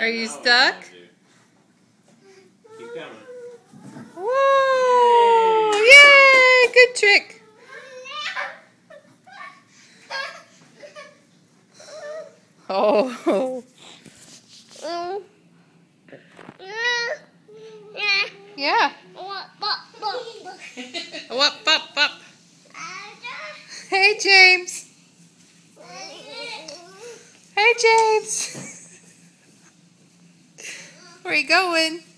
Are you stuck? Keep coming. Whoa! Yay! Good trick. Oh. Yeah. Whoop, up, up. Hey, James. Hey, James. Where are you going?